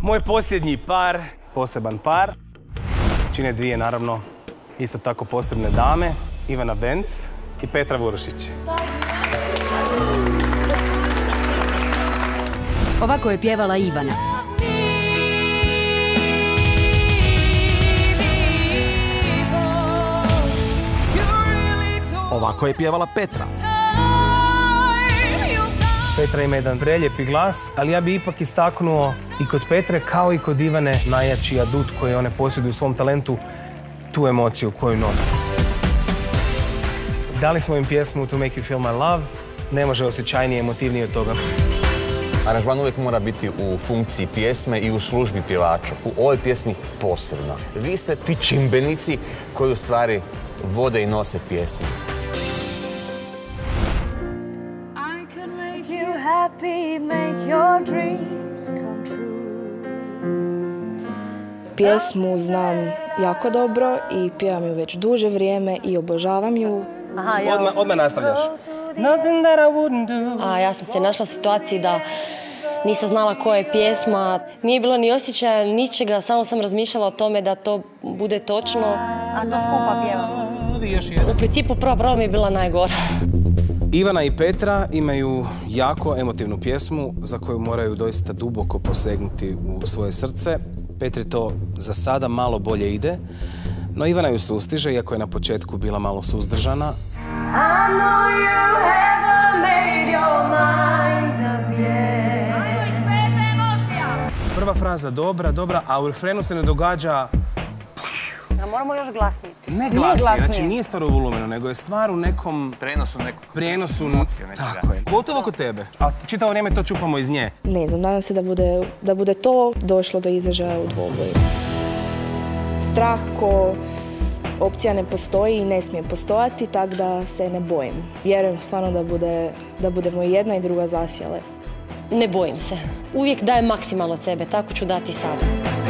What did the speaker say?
Moj posljednji par, poseban par, čine dvije, naravno, isto tako posebne dame, Ivana Benc i Petra Vurušić. Ovako je pjevala Ivana. Ovako je pjevala Petra. Petra ima jedan prelijepi glas, ali ja bi ipak istaknuo i kod Petre, kao i kod Ivane, najjači adut koji one posjeduju u svom talentu, tu emociju koju nose. Dali smo im pjesmu To Make You Feel My Love, ne može osjećajnije i emotivnije od toga. Aranžman uvijek mora biti u funkciji pjesme i u službi pjevaču. U ovoj pjesmi posebno. Vi ste ti čimbenici koji u stvari vode i nose pjesmu. Pjesmu znam jako dobro i pjevam ju već duže vrijeme i obožavam ju. Odmah nastavljaš. A ja sam se našla u situaciji da nisam znala koja je pjesma. Nije bilo ni osjećaja, ničega, samo sam razmišljala o tome da to bude točno. A to skupa pjevamo. U principu prva mi je bila najgora. Ivana i Petra imaju jako emotivnu pjesmu za koju moraju doista duboko posegnuti u svoje srce. Petri to za sada malo bolje ide, no Ivana ju sustiže, iako je na početku bila malo suzdržana. Prva fraza dobra, a u refrenu se ne događa... Moramo još glasnije. Ne glasnije, znači nije stvar u volumenu, nego je stvar u nekom... Prijenosu emocije. Tako je. Gotovo kod tebe. A čitavo vrijeme to čupamo iz nje. Ne znam, nadam se da bude to došlo do izražaja u dvoboju. Strah ko opcija ne postoji i ne smije postojati, tako da se ne bojim. Vjerujem stvarno da budemo i jedna i druga zasjale. Ne bojim se. Uvijek dajem maksimalno sebe, tako ću dati sada.